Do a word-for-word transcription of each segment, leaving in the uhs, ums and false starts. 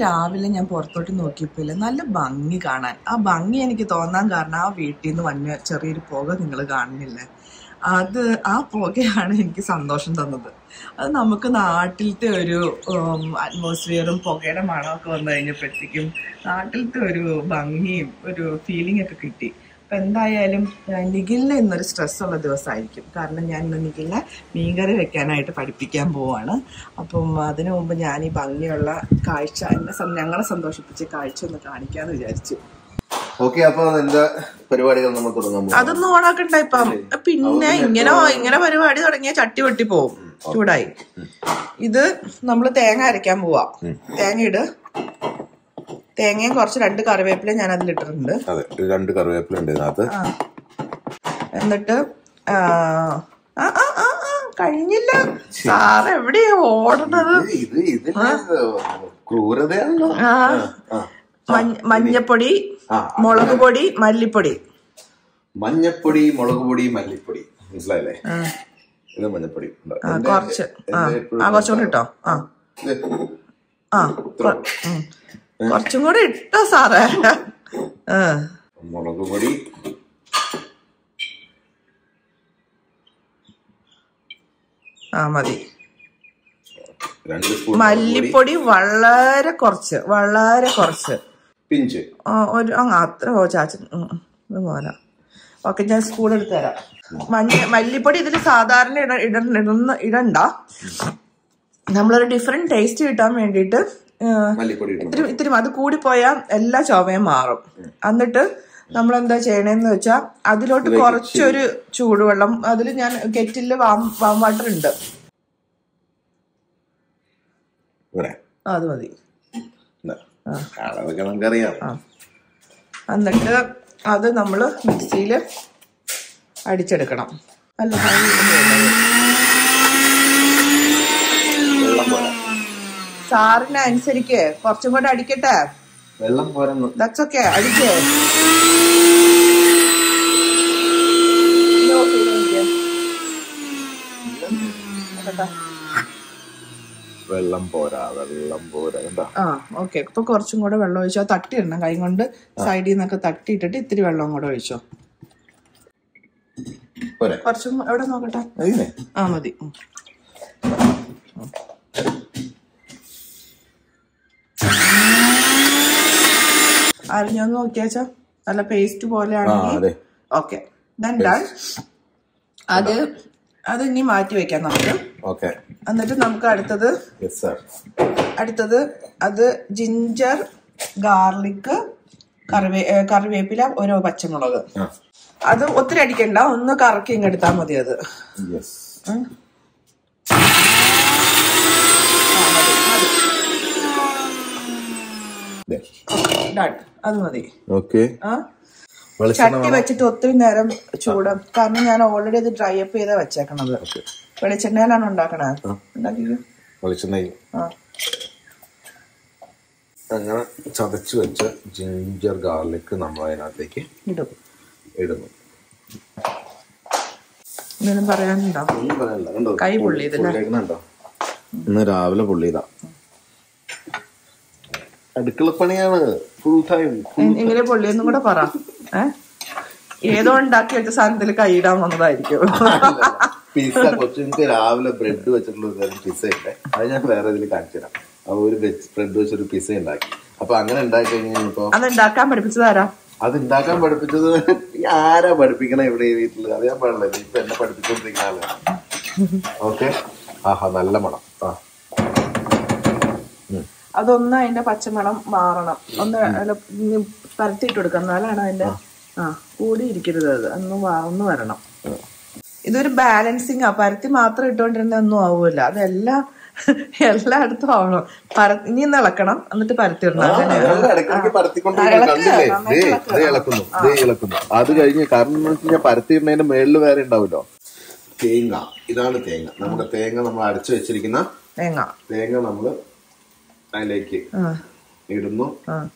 രാവിലെ ഞാൻ പുറത്തോട്ട് നോക്കിയപ്പോൾ നല്ല ഭംഗി കാണാൻ. ആ ഭംഗി എനിക്ക് തോന്നാൻ കാരണം ആ വീട്ടിൽ നിന്ന് വന്ന ചെറിയൊരു പുക നിങ്ങൾ കാണുന്നില്ലേ, അത് ആ പുകയാണ് എനിക്ക് സന്തോഷം തന്നത്. അത് നമുക്ക് നാട്ടിലത്തെ ഒരു അറ്റ്മോസ്ഫിയറും പുകയുടെ മണമൊക്കെ വന്നു കഴിഞ്ഞപ്പോഴത്തേക്കും നാട്ടിലത്തെ ഒരു ഭംഗിയും ഒരു ഫീലിംഗ് ഒക്കെ കിട്ടി. അപ്പം എന്തായാലും നിഖിലിന് ഇന്നൊരു സ്ട്രെസ്സുള്ള ദിവസമായിരിക്കും. കാരണം ഞാൻ ഇന്ന് നിഖിലിനെ മീൻകറി വെക്കാനായിട്ട് പഠിപ്പിക്കാൻ പോവാണ്. അപ്പം അതിനു മുമ്പ് ഞാൻ ഈ ഭംഗിയുള്ള കാഴ്ച എന്നെ ഞങ്ങളെ സന്തോഷിപ്പിച്ച കാഴ്ച ഒന്ന് കാണിക്കാമെന്ന് വിചാരിച്ചു. അതൊന്നും ഓണാക്കണ്ട ഇപ്പം. പിന്നെ ഇങ്ങനെ ഇങ്ങനെ പരിപാടി തുടങ്ങിയ ചട്ടി വെട്ടി പോവും, ചൂടായി. ഇത് നമ്മള് തേങ്ങ അരയ്ക്കാൻ പോവാ. തേങ്ങ ഇട്. തേങ്ങയും കുറച്ച് രണ്ട് കറിവേപ്പില ഞാൻ അതിലിട്ടിട്ടുണ്ട്. രണ്ട് കറിവേപ്പില ഉണ്ട് ഇതിനകത്ത്. എന്നിട്ട് കഴിഞ്ഞില്ല സാറ് എവിടെയാ ഓടുന്നത്? ക്രൂരതയാണല്ലോ. മഞ്ഞപ്പൊടി, മുളക് പൊടി, മല്ലിപ്പൊടി. മഞ്ഞപ്പൊടി, മുളക് പൊടി, മല്ലിപ്പൊടി, മനസ്സിലായില്ലേ? ഇത് മഞ്ഞപ്പൊടി കുറച്ച് ആ കുറച്ചുകൂടി ഇട്ടോ. ആ ആ കുറച്ചും കൂടെ ഇട്ടോ സാറേ. മുളക് പൊടി, ആ മതി. മല്ലിപ്പൊടി വളരെ കുറച്ച്, വളരെ കുറച്ച് പിഞ്ച് ഒരു അത്ര ചാച്ച ഇത് പോലെ. ഓക്കെ, ഞാൻ സ്പൂൺ എടുത്ത് തരാം. മഞ്ഞ മല്ലിപ്പൊടി ഇതിൽ സാധാരണ ഇട ഇട ഇടണ്ട. നമ്മളൊരു ഡിഫറെന്റ് ടേസ്റ്റ് കിട്ടാൻ വേണ്ടിയിട്ട് ഇത്തിരി ഇത്തിരി അത് കൂടിപ്പോയാൽ എല്ലാ ചൊവയും മാറും. എന്നിട്ട് നമ്മളെന്താ ചെയ്യണേന്ന് വെച്ചാൽ അതിലോട്ട് കുറച്ചൊരു ചൂടുവെള്ളം, അതിൽ ഞാൻ കെറ്റില് വാം വാം വാട്ടർ ഉണ്ട്, അത് മതി. എന്നിട്ട് അത് നമ്മള് മിക്സിയില് അടിച്ചെടുക്കണം. അല്ല സാറിന് അനുസരിക്ക് കുറച്ചും കൂടെ അടിക്കട്ടെ. വെള്ളം പോരെന്ന്. That's okay, അടിക്കേ. വെള്ളം പോരാ, വെള്ളം പോരാ. ആ ഓക്കെ, ഇപ്പൊ കുറച്ചും കൂടെ വെള്ളം ഒഴിച്ചോ. തട്ടി ഇടണം, കൈ കൊണ്ട് സൈഡിൽ നിന്നൊക്കെ തട്ടിയിട്ടിട്ട് ഇത്തിരി വെള്ളം കൂടെ ഒഴിച്ചോ. കുറച്ചും എവിടെ നോക്കട്ടെ. ആ മതി. അരിഞ്ഞൊന്ന് നോക്കിയാച്ചാ നല്ല പേസ്റ്റ് പോലെ ആണെങ്കിൽ ഓക്കെ. Then done. അത് അത് ഇനി മാറ്റി വെക്കാം നമുക്ക്. എന്നിട്ട് നമുക്ക് അടുത്തത് അടുത്തത് അത് ജിഞ്ചർ, ഗാർലിക്, കറിവേ കറിവേപ്പില, ഓരോ പച്ചമുളക്. അത് ഒത്തിരി അടിക്കണ്ട, ഒന്ന് കറക്കി ഇങ്ങെടുത്താൽ മതി. അത് അത് മതി. ചട്ടി വെച്ചിട്ട് ഒത്തിരി നേരം ചൂട്, കാരണം ഞാൻ ഓൾറെഡി അത് ഡ്രൈ അപ്പ് ചെയ്താ വെച്ചേക്കണത്. വെളിച്ചെണ്ണയിലാണ് ഉണ്ടാക്കണേ. അങ്ങനെ ചതച്ച് വെച്ച ജിഞ്ചർ ഗാർലിക് നമ്മൾ അതിനകത്തേക്ക് ഇടും ഇടുന്നു. എന്തെങ്കിലും പറയാനുണ്ടോ? കൈ പൊള്ളിയതല്ലോ. ഇന്ന് രാവിലെ പൊള്ളിയതാ. അടുക്കളപ്പണിയാണ് ഫുൾ ടൈം. എങ്ങനെ പൊള്ളിയെന്നും കൂടെ പറ. ഏഹ് ഏതോ ഉണ്ടാക്കി വെച്ച സാധനത്തിൽ കൈയിടാൻ വന്നതായിരിക്കും. പിസ്സ കൊച്ചുങ്ങൾക്ക് രാവിലെ ബ്രെഡ് വെച്ചിട്ടുള്ള ഒരു പിസ്സ ഉണ്ട്, അത് ഞാൻ വേറെ ഇതിൽ കാണിച്ചു തരാം. അപ്പൊ ഒരു ബ്രെഡ് വെച്ചൊരു പിസ്സ ഉണ്ടാക്കി. അപ്പൊ അങ്ങനെ ഉണ്ടാക്കി കഴിഞ്ഞപ്പോ അത് ഉണ്ടാക്കാൻ പഠിപ്പിച്ചതാരാ? അത് ഉണ്ടാക്കാൻ പഠിപ്പിച്ചത് ആരാ പഠിപ്പിക്കണ ഇവിടെ വീട്ടില് അറിയാൻ പാടില്ല. ഇപ്പൊ എന്നെ പഠിപ്പിച്ചോണ്ടിരിക്കുന്ന ആളാണ്. ഓക്കെ. ആഹാ നല്ല മണം. ആ അതൊന്ന് അതിന്റെ പച്ചമണം മാറണം. ഒന്ന് പരത്തിയിട്ട് കൊടുക്കാം, എന്നാലാണ് അതിന്റെ ആ കൂടിയിരിക്കരുത്. അത് ഒന്ന് ഒന്ന് വരണം. ഇതൊരു ബാലൻസിങ് ആ. പരത്തി മാത്രം ഇട്ടോണ്ടിരുന്ന ഒന്നും ആവൂല. അതെല്ലാം എല്ലായിടത്തും ആവണം. പര ഇനി ഒന്ന് ഇളക്കണം, എന്നിട്ട് പരത്തിടണം. അത് കഴിഞ്ഞ് കാരണം പരത്തിയിടുന്നതിന്റെ മേളില് വേറെ ഉണ്ടാവുമല്ലോ തേങ്ങ. ഇതാണ് തേങ്ങ. നമ്മുടെ തേങ്ങ നമ്മൾ അരച്ചു വെച്ചിരിക്കുന്ന തേങ്ങ തേങ്ങ നമ്മള് അതിലേക്ക് ഇടുന്നു.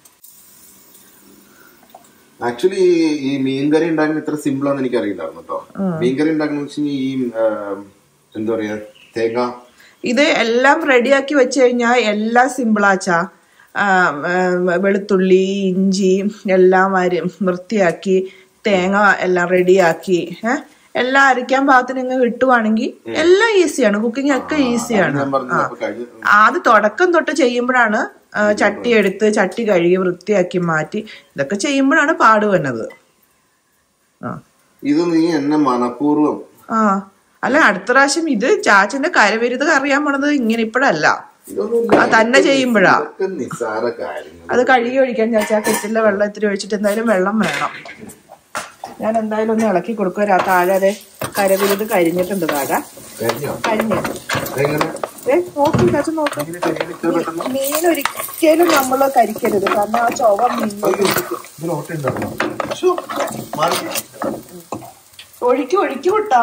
ആക്ച്വലി ഈ മീൻകറി ഉണ്ടാക്കുന്ന ഇത്ര സിമ്പിൾ ആണെന്ന് എനിക്ക് അറിയില്ലായിരുന്നു കേട്ടോ. മീൻകറി ഉണ്ടാക്കുന്ന വെച്ചാൽ ഈ എന്താ പറയാ തേങ്ങ ഇത് എല്ലാം റെഡിയാക്കി വെച്ച് കഴിഞ്ഞാൽ എല്ലാം സിമ്പിളാച്ചാ. വെളുത്തുള്ളി ഇഞ്ചി എല്ലാം അരി വൃത്തിയാക്കി തേങ്ങ എല്ലാം റെഡിയാക്കി ഏഹ് എല്ലാം അരയ്ക്കാൻ പാകത്തിന് ഇങ്ങ് കിട്ടുവാണെങ്കിൽ എല്ലാം ഈസിയാണ്. കുക്കിംഗ് ഒക്കെ ഈസിയാണ്. ആ അത് തുടക്കം തൊട്ട് ചെയ്യുമ്പോഴാണ് ചട്ടി എടുത്ത് ചട്ടി കഴുകി വൃത്തിയാക്കി മാറ്റി ഇതൊക്കെ ചെയ്യുമ്പോഴാണ് പാട് വന്നത്. ആ ഇത് നീ എന്നെ മനഃപൂർവ്വം ആ അല്ല അടുത്ത പ്രാവശ്യം ഇത് ചാച്ചന്റെ കരവിരുത് അറിയാൻ പോണത് ഇങ്ങനെ ഇപ്പഴല്ല, തന്നെ ചെയ്യുമ്പോഴാ. അത് കഴുകി ഒഴിക്കാൻ ചാച്ചാ കെറ്റിലെ വെള്ളം ഇത്തിരി ഒഴിച്ചിട്ട് എന്തായാലും വെള്ളം വേണം. ഞാൻ എന്തായാലും ഒന്ന് ഇളക്കി കൊടുക്കുക. താഴെ അതെ കരവിരുത് കരിഞ്ഞിട്ടുണ്ട്. താഴെ കരിഞ്ഞു നോക്കി ചാച്ച നോക്ക്. മീൻ ഒരിക്കലും നമ്മള് കരിക്കരുത്, കാരണം ആ ചൊവ മീൻ ഒഴിക്ക് ഒഴിക്ക് വിട്ടാ.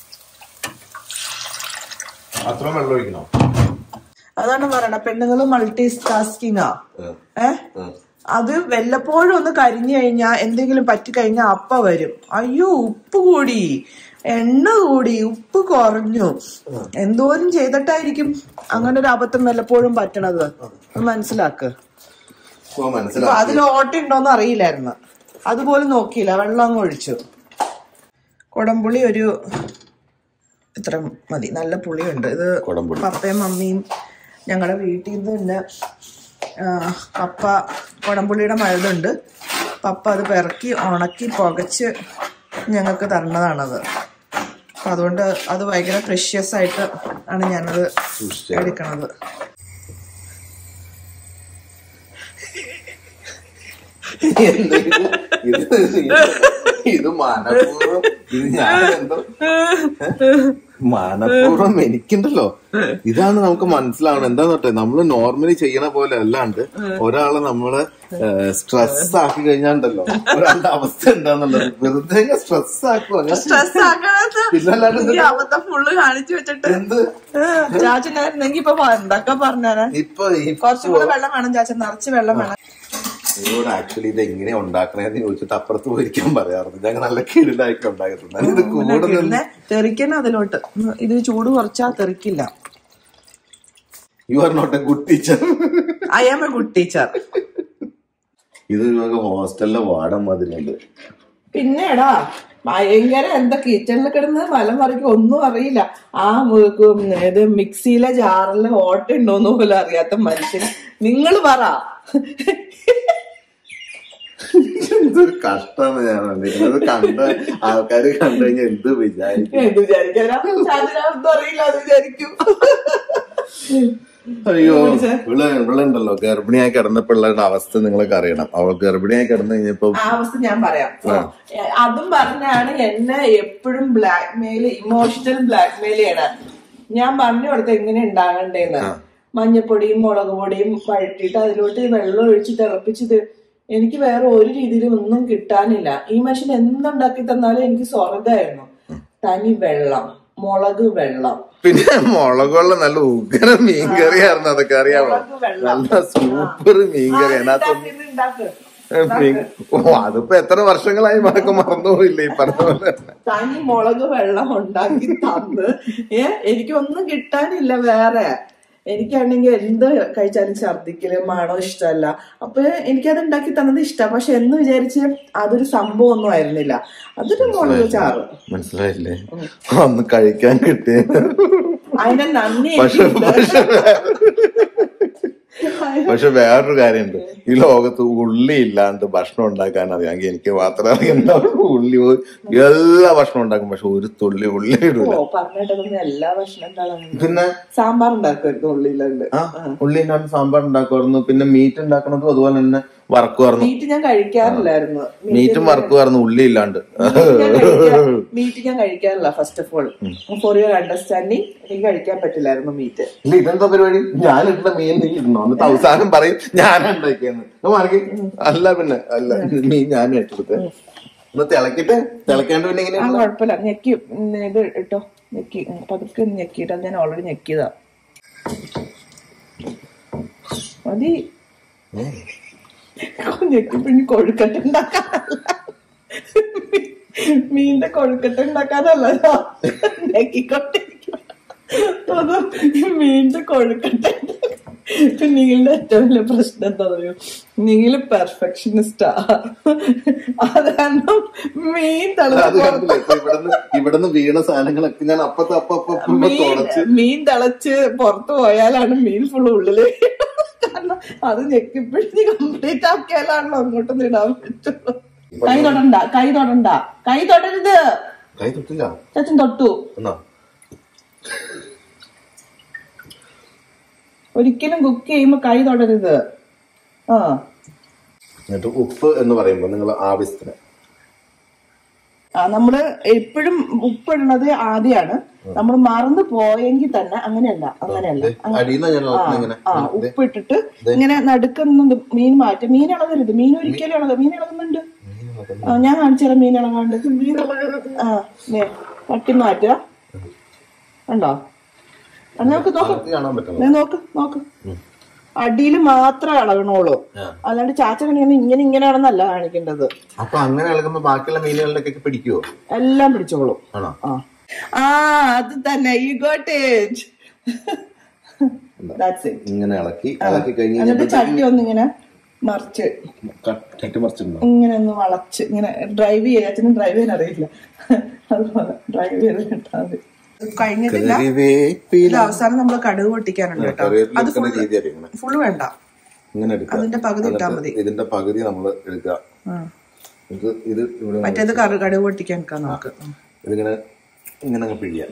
അത്ര വെള്ളം ഒഴിക്കണോ? അതാണ് പറയണ പെണ്ണുങ്ങള് മൾട്ടി ടാസ്കിങ്ങാ. ഏഹ് അത് വല്ലപ്പോഴും ഒന്ന് കരിഞ്ഞു കഴിഞ്ഞാ എന്തെങ്കിലും പറ്റിക്കഴിഞ്ഞാ അപ്പ വരും, അയ്യോ ഉപ്പ് കൂടി, എണ്ണ കൂടി, ഉപ്പ് കുറഞ്ഞു, എന്തോരം ചെയ്തിട്ടായിരിക്കും അങ്ങനെ ഒരു അബദ്ധം വല്ലപ്പോഴും പറ്റണത്. മനസ്സിലാക്ക്. അതിൽ ഓട്ടയുണ്ടോന്ന് അറിയില്ലായിരുന്നു, അതുപോലെ നോക്കിയില്ല, വെള്ളം അങ്ങ് ഒഴിച്ചു. കുടംപുളി ഒരു ഇത്ര മതി, നല്ല പുളിയുണ്ട്. ഇത് പപ്പയും മമ്മിയും ഞങ്ങളുടെ വീട്ടിൽ നിന്ന് തന്നെ പപ്പ കുടംപുളിയുടെ മഴതുണ്ട്. പപ്പ അത് പിറക്കി ഉണക്കി പുകച്ച് ഞങ്ങൾക്ക് തരണതാണത്. അപ്പം അതുകൊണ്ട് അത് ഭയങ്കര പ്രഷ്യസ് ആയിട്ട് ആണ് ഞാനത് എടുക്കണത്. ഇത് മനഃപൂർവ്വം ഇത് ഞാൻ എന്തോ മനഃപൂർവ്വം എനിക്കുണ്ടല്ലോ. ഇതാണ് നമുക്ക് മനസ്സിലാവണം. എന്താന്ന് പറഞ്ഞാൽ നമ്മള് നോർമലി ചെയ്യണ പോലെ അല്ലാണ്ട് ഒരാളെ നമ്മള് സ്ട്രെസ് ആക്കി കഴിഞ്ഞാണ്ടല്ലോ ഒരാളുടെ അവസ്ഥ എന്താന്നുള്ളത് വെറുതെ സ്ട്രെസ് ആക്കുക. ഫുള്ള് കാണിച്ചു വെച്ചിട്ട് എന്ത് ചാച്ചനായിരുന്നെങ്കി ഇപ്പൊ എന്തൊക്കെ പറഞ്ഞാ. ഇപ്പൊ കുറച്ചും കൂടെ വെള്ളം വേണം ചാച്ച, നിറച്ച് വെള്ളം വേണം. നിങ്ങളോട് ആക്ച്വലി ഇത് എങ്ങനെ ഉണ്ടാക്കണേന്ന് ചോദിച്ചിട്ട് അപ്പുറത്ത് പോയിരിക്കാൻ പറയാറുണ്ട്. ഞങ്ങൾ നല്ല കീഴിലായിട്ട് ഉണ്ടായിട്ടുണ്ട്. ഇത് കൂടുതൽ തെറിക്കണം അതിലോട്ട്. ഇത് ചൂട് കുറച്ചാ തെറിക്കില്ല. You are not a good teacher. I am a good teacher. ഇത് ഹോസ്റ്റലിലെ വാർഡൻ മതിലുണ്ട്. പിന്നെടാ ഭയങ്കര എന്താ കിച്ചണിൽ കിടന്ന് മലം മറിക്കും ഒന്നും അറിയില്ല. ആ ഇത് മിക്സിയിലെ ജാറില് ഓട്ടുണ്ടോന്ന് പോലും അറിയാത്ത മനുഷ്യൻ. നിങ്ങള് പറ. എന്തൊരു കഷ്ടമാണ് ഞാൻ വന്നിരിക്കുന്നത്. കണ്ട ആൾക്കാര് കണ്ടു കഴിഞ്ഞാൽ എന്ത് വിചാരിക്കും? എന്ത് വിചാരിക്കാനൊന്നും അറിയില്ല, അത് വിചാരിക്കും. അയ്യോ ഇവിടെ ഇവിടെ ഉണ്ടല്ലോ ഗർഭിണിയായി കിടന്ന പിള്ളേരുടെ അവസ്ഥ നിങ്ങൾക്ക് അറിയണം. അവൾ ഗർഭിണിയായി കിടന്നു കഴിഞ്ഞപ്പോ ആ അവസ്ഥ ഞാൻ പറയാം. അതും പറഞ്ഞാണ് എന്നെ എപ്പോഴും blackmail, emotional blackmail ചെയ്യണം. ഞാൻ പറഞ്ഞു കൊടുത്ത എങ്ങനെ ഉണ്ടാകണ്ടേന്ന്. മഞ്ഞപ്പൊടിയും മുളക് പൊടിയും വഴറ്റിയിട്ട് അതിലോട്ട് വെള്ളം ഒഴിച്ച് തിളപ്പിച്ചത് എനിക്ക് വേറെ ഒരു രീതിയിലും ഒന്നും കിട്ടാനില്ല. ഈ മനുഷ്യൻ എന്തുണ്ടാക്കി തന്നാലും എനിക്ക് സ്വർഗമായിരുന്നു. തനി വെള്ളം, മുളക് വെള്ളം, പിന്നെ മുളക് വെള്ളം നല്ല ഉഗ്ര മീൻകറിയായിരുന്നു. അതൊക്കെ അറിയാമോ? നല്ല സൂപ്പർ മീൻകറി. അതിനകത്ത് ഓ അതിപ്പോ എത്ര വർഷങ്ങളായി മറക്കം മറന്നുപോയില്ലേ ഈ പറഞ്ഞ പോലെ. തനി മുളക് വെള്ളം ഉണ്ടാക്കി തന്ന് ഏ എനിക്കൊന്നും കിട്ടാനില്ല വേറെ. എനിക്കാണെങ്കിൽ എന്ത് കഴിച്ചാലും ഛർദിക്കല് മണോ ഇഷ്ടമല്ല. അപ്പൊ എനിക്കത് ഉണ്ടാക്കി തന്നത് ഇഷ്ടമാണ്. പക്ഷെ എന്ന് വിചാരിച്ച് അതൊരു സംഭവം ഒന്നും ആയിരുന്നില്ല. അതൊരു മുളക് ചാറ്. മനസ്സിലായില്ലേ? ഒന്ന് കഴിക്കാൻ കിട്ടിയ അതിന്റെ നന്ദി. പക്ഷെ വേറൊരു കാര്യമുണ്ട്, ഈ ലോകത്ത് ഉള്ളി ഇല്ലാണ്ട് ഭക്ഷണം ഉണ്ടാക്കാൻ അറിയാമെങ്കിൽ എനിക്ക് മാത്രമേ അറിയുണ്ടാവും. ഉള്ളി എല്ലാ ഭക്ഷണം ഉണ്ടാക്കും, പക്ഷെ ഒരു തുള്ളി ഉള്ളി ഇടൂല. എല്ലാ ഭക്ഷണം പിന്നെ സാമ്പാർ ഉണ്ടാക്കുമായിരുന്നു ഉള്ളിയിലുണ്ട്. ആ ഉള്ളി ഇല്ലാണ്ട് സാമ്പാർ ഉണ്ടാക്കുമായിരുന്നു. പിന്നെ മീറ്റ് ഉണ്ടാക്കണതും അതുപോലെ തന്നെ വറക്കുമായിരുന്നു. മീറ്റ് ഞാൻ കഴിക്കാറില്ലായിരുന്നു. മീറ്റും വറക്കുമായിരുന്നു ഉള്ളി ഇല്ലാണ്ട്. മീറ്റ് ഞാൻ കഴിക്കാറില്ല. First of all for your understanding എനിക്ക് കഴിക്കാൻ പറ്റില്ലായിരുന്നു മീറ്റ്. ഇല്ല ഇതെന്താ പരിപാടി? ഞാനിട്ടുള്ള മീൻ നീ ഇടണോ? എന്നിട്ട് അവസാനം പറയും ഞാൻ ഉണ്ടാക്കിയെന്ന്. മാറി അല്ല പിന്നെ അല്ല മീൻ ഞാൻ ഏറ്റെടുത്ത് ഒന്ന് തിളക്കിട്ട് തിളക്കാണ്ട് പിന്നെ എങ്ങനെയാ? കുഴപ്പമില്ല, ഞെക്കി ഇത് ഇട്ടോ, ഞെക്കി പതുക്കെ ഞെക്കിയിട്ട്. അത് ഞാൻ ഓൾറെഡി ഞെക്കിയതാ. മതി. ഞെക്കിപ്പിഞ്ഞ് കൊഴുക്കട്ട ഉണ്ടാക്കാനല്ല, മീനിന്റെ കൊഴുക്കട്ട ഉണ്ടാക്കാനല്ല ഞെക്കിക്കൊണ്ടിരിക്കും. മീനിന്റെ കൊഴുക്കട്ട നിങ്ങളുടെ ഏറ്റവും വലിയ പ്രശ്നം എന്താ പറയൂ, നിങ്ങൾ പെർഫെക്ഷനിസ്റ്റാ. അത് കാരണം മീൻ ഇവിടുന്ന് ഇവിടുന്ന് വീണ സാധനങ്ങളൊക്കെ ഞാൻ അപ്പത്തെ അപ്പ മീൻ തിളച്ച് പുറത്തു പോയാലാണ് മീൻ ഫുള്ള് ഉള്ളില്. കാരണം അത് ഞെക്കിപ്പിടിച്ച് കംപ്ലീറ്റ് ആക്കിയാലാണല്ലോ അങ്ങോട്ടൊന്നും ഇടാൻ പറ്റുള്ളൂ. കൈ തൊടണ്ട, കൈ തൊടണ്ട, കൈ തൊടരുത്. കൈ തൊട്ടില്ല, ചച്ചൻ തൊട്ടു. ഒരിക്കലും കുക്ക് ചെയ്യുമ്പോ കൈ തൊടരുത്. ആ എന്നിട്ട് ഉപ്പ് എന്ന് പറയുമ്പോ നിങ്ങൾ ആവശ്യത്തിന് ആ നമ്മള് എപ്പോഴും ഉപ്പിടുന്നത് ആദ്യമാണ്. നമ്മൾ മറന്നു പോയെങ്കിൽ തന്നെ അങ്ങനെയല്ല അങ്ങനെയല്ല ആ ഉപ്പിട്ടിട്ട് ഇങ്ങനെ നടുക്കുന്നത് മീൻ മാറ്റും. മീൻ ഇളകരുത്, മീൻ ഒരിക്കലും ഇളക മീൻ ഇളകുന്നുണ്ട്. ആ ഞാൻ കാണിച്ചുതരാം മീൻ ഇളകാണ്ട്. ആ തട്ടി മാറ്റുക ഉണ്ടോ? നോക്ക് നോക്ക് നോക്ക് നോക്ക് അടിയിൽ മാത്രമേ ഇളകണോളൂ, അല്ലാണ്ട് ചാച്ച കണിയാണ് ഇങ്ങനെ ഇങ്ങനെയാണെന്നല്ല കാണിക്കേണ്ടത്. അപ്പൊ അങ്ങനെ ഇളകുമ്പോ ബാക്കിയുള്ള മീനുകളിലൊക്കെ പിടിക്കുവോ? എല്ലാം പിടിച്ചോളൂ. ആ ആ അത് തന്നെ, you got it. That's it. ഇങ്ങനെ ഇളക്കി ഇളക്കി കഴിഞ്ഞ് എന്നിട്ട് ചട്ടി ഒന്നിങ്ങനെ മറിച്ച് ഇങ്ങനെ ഒന്ന് വളച്ച് ഇങ്ങനെ ഡ്രൈവ് ചെയ്യാൻ, അച്ഛനും ഡ്രൈവ് ചെയ്യാൻ അറിയില്ല, അതുപോലെ ഡ്രൈവ് ചെയ്ത് കിട്ടാൻ മതി. കഴിഞ്ഞിട്ടില്ല. ഇത് അവസാനം നമ്മൾ കടുക് പൊട്ടിക്കാനുണ്ട് കേട്ടോ. അത് ഫുള്ള് വേണ്ട, അതിന്റെ പകുതി ഇട്ടാൽ മതി. ഇതിന്റെ പകുതി നമ്മൾ എടുക്കുക. മറ്റേത് കടുക് പൊട്ടിക്കാൻ എടുക്കാം നമുക്ക്. ഇതിങ്ങനെ ഇങ്ങനെ പിഴിയാം.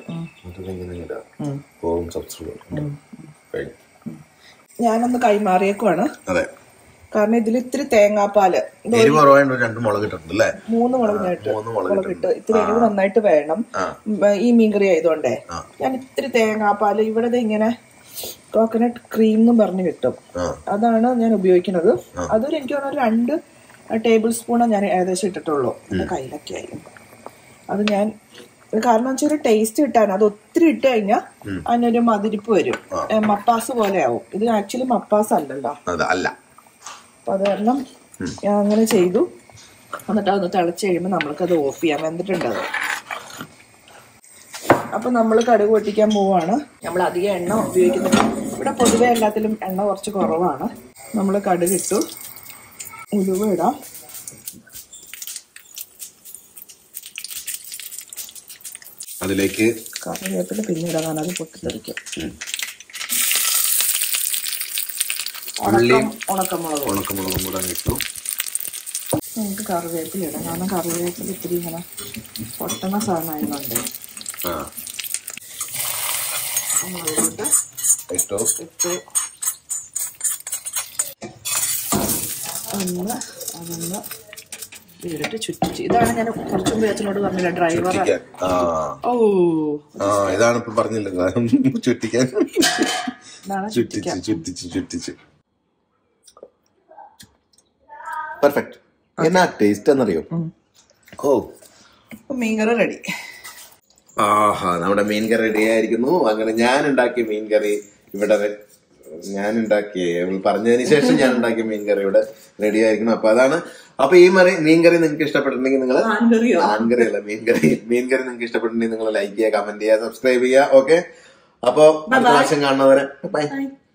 ഞാനൊന്ന് കൈമാറിയേക്കുവാണ്. അതെ, കാരണം ഇതിൽ ഇത്തിരി തേങ്ങാപ്പാല് രണ്ട് മുളക് ഇട്ടിട്ടുണ്ടല്ലേ? മൂന്ന് മുളക് മുളക് ഇട്ട് ഇത്തിരി എരിവ് നന്നായിട്ട് വേണം ഈ മീൻകറി ആയതുകൊണ്ടേ. ഞാൻ ഇത്തിരി തേങ്ങാപ്പാല് ഇവിടെ ഇങ്ങനെ കോക്കനട്ട് ക്രീം എന്നും പറഞ്ഞ് കിട്ടും, അതാണ് ഞാൻ ഉപയോഗിക്കുന്നത്. അതൊരു എനിക്ക് തോന്നുന്നു രണ്ട് ടേബിൾ സ്പൂണാണ് ഞാൻ ഏകദേശം ഇട്ടിട്ടുള്ളൂ. എന്റെ കയ്യിലൊക്കെ ആയി അത് ഞാൻ, കാരണം വെച്ചാൽ ഒരു ടേസ്റ്റ് കിട്ടാൻ അത് ഒത്തിരി ഇട്ട് കഴിഞ്ഞാൽ അതിനൊരു മതിരിപ്പ് വരും, മപ്പാസ് പോലെ ആവും. ഇത് ആക്ച്വലി മപ്പാസ് അല്ലല്ലോ, അല്ല. അപ്പൊ അത് കാരണം ഞാൻ അങ്ങനെ ചെയ്തു. എന്നിട്ട് അതൊന്ന് തിളച്ച് കഴിയുമ്പോൾ നമ്മൾക്കത് ഓഫ് ചെയ്യാം. വെന്തിട്ടുണ്ടത്. അപ്പൊ നമ്മൾ കടുക് പൊട്ടിക്കാൻ പോവാണ്. നമ്മൾ അധികം എണ്ണ ഉപയോഗിക്കുന്നില്ല ഇവിടെ, പൊതുവെ എല്ലാത്തിലും എണ്ണ കുറച്ച് കുറവാണ്. നമ്മൾ കടുക് ഇട്ടു, ഉലുവ ഇടാം, അതിലേക്ക് കറിവേപ്പില പിന്നെ ഇടാൻ, അത് പൊട്ടിത്തെറിക്കും. ഉണക്കമുളക് ഉണക്കമുളകും കൂടെ ഇട്ടു. നമുക്ക് കറിവേപ്പില ഇടാം, കാരണം കറിവേപ്പില ഇത്തിരി ഇങ്ങനെ പൊട്ടണ സാധനമായതുകൊണ്ട് ഇട്ടു ഇട്ട് ഒന്ന് അതൊന്ന് വീടിട്ട് ചുറ്റിച്ച്. ഇതാണ് ഞാൻ കുറച്ചു മുമ്പ് അച്ഛനോട് പറഞ്ഞില്ല, ഡ്രൈവർ. ഓ ഇതാണ് ഇപ്പൊ പറഞ്ഞില്ല, ചുറ്റിക്കാൻ. ചുറ്റിച്ച് ചുറ്റിച്ച് ചുറ്റിച്ച് പെർഫെക്റ്റ്. എന്നാ ടേസ്റ്റ് എന്നറിയോ? ഓ മീൻകറി റെഡി. ആഹാ, നമ്മുടെ മീൻകറി റെഡി ആയിരിക്കുന്നു. അങ്ങനെ ഞാൻ ഉണ്ടാക്കിയ മീൻകറി ഇവിടെ, ഞാൻ ഉണ്ടാക്കിയ പറഞ്ഞതിന് ശേഷം ഞാൻ ഉണ്ടാക്കിയ മീൻകറി ഇവിടെ റെഡി ആയിരിക്കണം. അപ്പൊ അതാണ്. അപ്പൊ ഈ മറി മീൻകറി നിങ്ങൾക്ക് ഇഷ്ടപ്പെട്ടിട്ടുണ്ടെങ്കിൽ നിങ്ങൾ, ആൺകറി അല്ല മീൻകറി, മീൻകറി നിങ്ങൾക്ക് ഇഷ്ടപ്പെട്ടിട്ടുണ്ടെങ്കിൽ നിങ്ങൾ ലൈക്ക് ചെയ്യുക, കമന്റ് ചെയ്യുക, സബ്സ്ക്രൈബ് ചെയ്യുക. ഓക്കെ, അപ്പൊ അടുത്ത പ്രാവശ്യം കാണുന്നവരെ ബൈ.